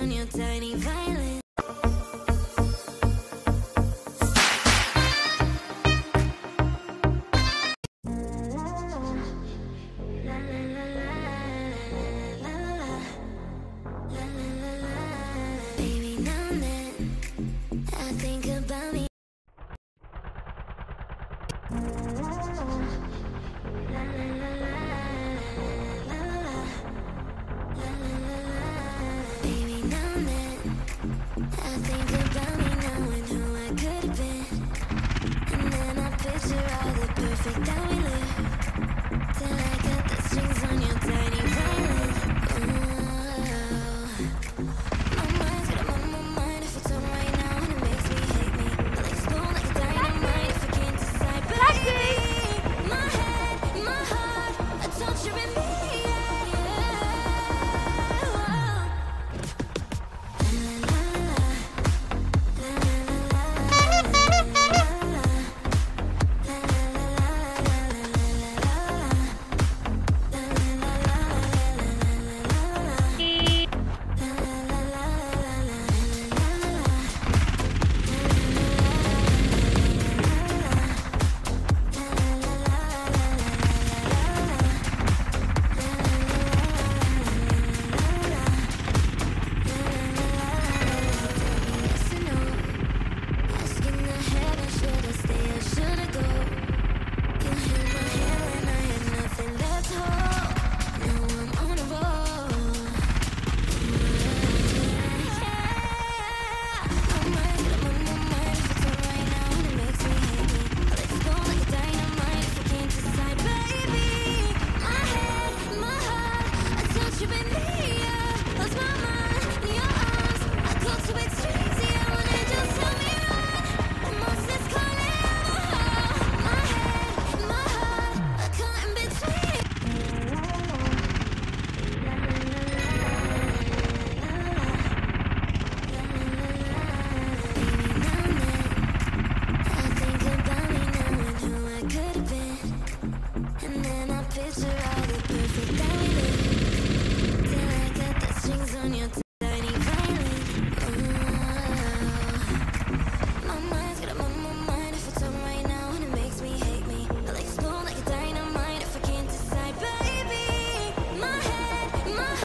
on your tiny violin. Baby, now and then I think about me. Baby, now and then I think about me now and who I could have been. And then I picture all the perfect that we live till I